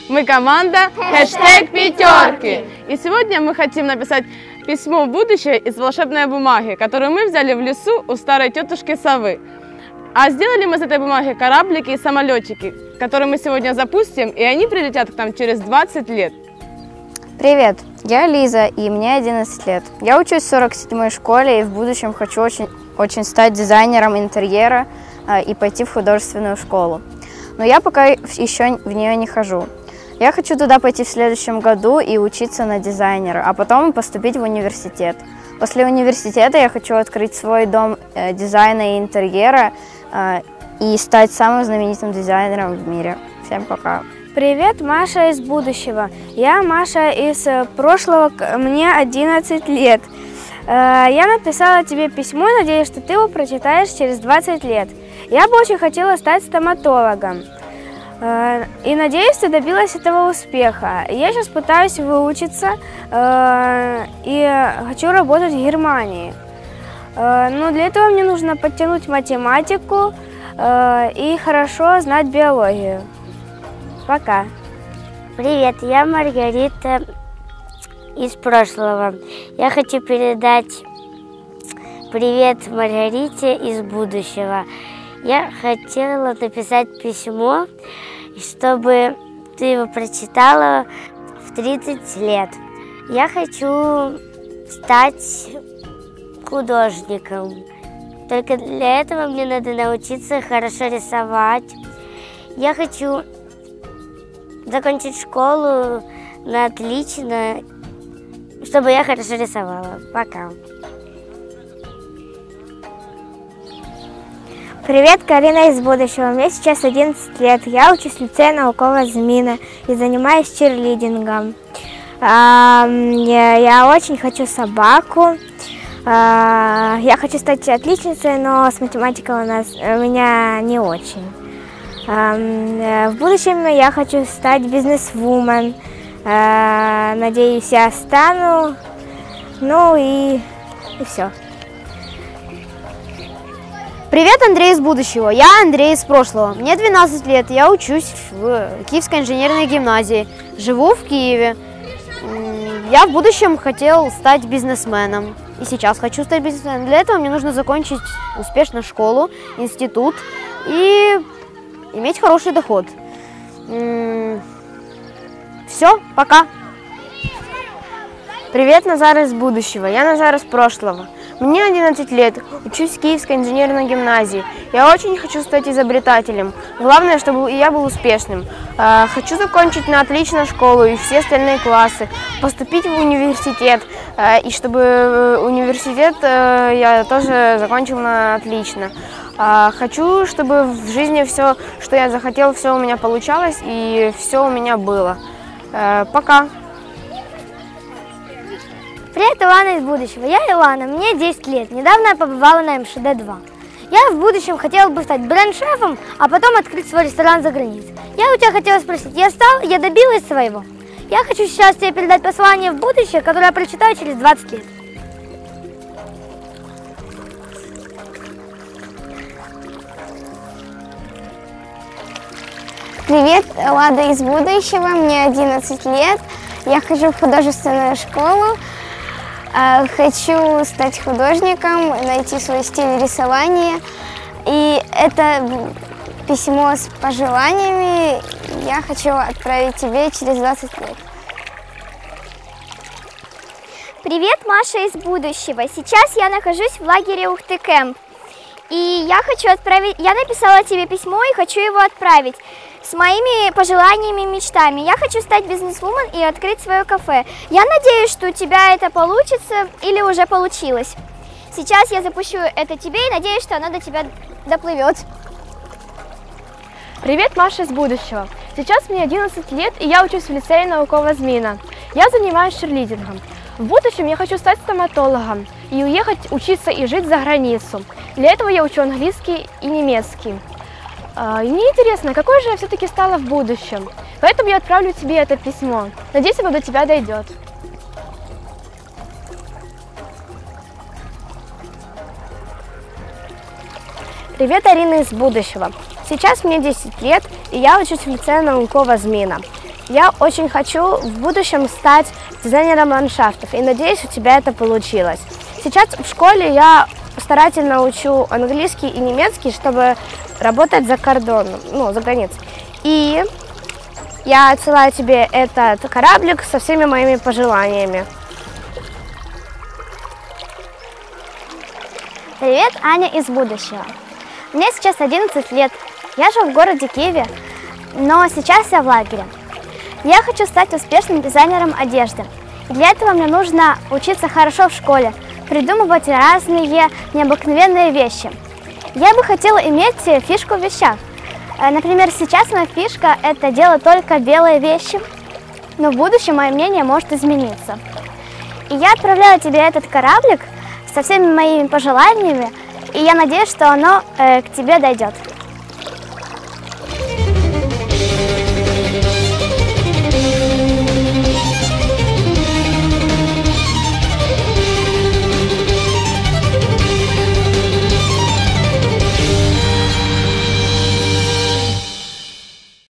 Мы команда #5. И сегодня мы хотим написать письмо в будущее из волшебной бумаги, которую мы взяли в лесу у старой тетушки совы. А сделали мы из этой бумаги кораблики и самолетики, которые мы сегодня запустим, и они прилетят к нам через 20 лет. Привет, я Лиза, и мне 11 лет. Я учусь в 47-й школе и в будущем хочу очень стать дизайнером интерьера и пойти в художественную школу. Но я пока еще в нее не хожу. Я хочу туда пойти в следующем году и учиться на дизайнера, а потом поступить в университет. После университета я хочу открыть свой дом дизайна и интерьера и стать самым знаменитым дизайнером в мире. Всем пока! Привет, Маша из будущего. Я Маша из прошлого, мне 11 лет. Я написала тебе письмо и надеюсь, что ты его прочитаешь через 20 лет. Я бы очень хотела стать стоматологом. И надеюсь, ты добилась этого успеха. Я сейчас пытаюсь выучиться и хочу работать в Германии. Но для этого мне нужно подтянуть математику и хорошо знать биологию. Пока. Привет, я Маргарита из прошлого. Я хочу передать привет Маргарите из будущего. Я хотела написать письмо, чтобы ты его прочитала в 30 лет. Я хочу стать художником. Только для этого мне надо научиться хорошо рисовать. Я хочу закончить школу на отлично, чтобы я хорошо рисовала. Пока. Привет, Карина из будущего. Мне сейчас 11 лет. Я учусь в лицее Наукова Зміна и занимаюсь чирлидингом. Я очень хочу собаку. Я хочу стать отличницей, но с математикой у меня не очень. В будущем я хочу стать бизнесвумен. Надеюсь, я стану. Ну и все. Привет, Андрей из будущего. Я Андрей из прошлого. Мне 12 лет. Я учусь в Киевской инженерной гимназии. Живу в Киеве. Я в будущем хотел стать бизнесменом. И сейчас хочу стать бизнесменом. Для этого мне нужно закончить успешно школу, институт и иметь хороший доход. Все, пока. Привет, Назар из будущего. Я Назар из прошлого. Мне 11 лет, учусь в Киевской инженерной гимназии. Я очень хочу стать изобретателем. Главное, чтобы я был успешным. Хочу закончить на отлично школу и все остальные классы, поступить в университет. И чтобы университет я тоже закончил на отлично. Хочу, чтобы в жизни все, что я захотел, все у меня получалось и все у меня было. Пока. Привет, Илана из будущего. Я Илана, мне 10 лет. Недавно я побывала на МШД-2. Я в будущем хотела бы стать бренд-шефом, а потом открыть свой ресторан за границей. Я у тебя хотела спросить, я добилась своего? Я хочу сейчас тебе передать послание в будущее, которое я прочитаю через 20 лет. Привет, Лада из будущего, мне 11 лет, я хожу в художественную школу, хочу стать художником, найти свой стиль рисования, и это письмо с пожеланиями я хочу отправить тебе через 20 лет. Привет, Маша из будущего. Сейчас я нахожусь в лагере Ухты-Кэмп. И я написала тебе письмо и хочу его отправить с моими пожеланиями и мечтами. Я хочу стать бизнесвумен и открыть свое кафе. Я надеюсь, что у тебя это получится или уже получилось. Сейчас я запущу это тебе и надеюсь, что оно до тебя доплывет. Привет, Маша из будущего. Сейчас мне 11 лет и я учусь в лицее Наукова Зміна. Я занимаюсь чирлидингом. В будущем я хочу стать стоматологом и уехать учиться и жить за границу. Для этого я учу английский и немецкий. И мне интересно, какой же я все-таки стала в будущем. Поэтому я отправлю тебе это письмо. Надеюсь, оно до тебя дойдет. Привет, Арина из будущего. Сейчас мне 10 лет, и я учусь в лицее Наукова Зміна. я очень хочу в будущем стать дизайнером ландшафтов, и надеюсь, у тебя это получилось. Сейчас в школе я старательно учу английский и немецкий, чтобы работать за кордоном, за границей. И я отсылаю тебе этот кораблик со всеми моими пожеланиями. Привет, Аня из будущего. Мне сейчас 11 лет. Я живу в городе Киеве, но сейчас я в лагере. Я хочу стать успешным дизайнером одежды. И для этого мне нужно учиться хорошо в школе, придумывать разные необыкновенные вещи. Я бы хотела иметь фишку в вещах. Например, сейчас моя фишка – это делать только белые вещи, но в будущем мое мнение может измениться. И я отправляю тебе этот кораблик со всеми моими пожеланиями, и я надеюсь, что оно к тебе дойдет.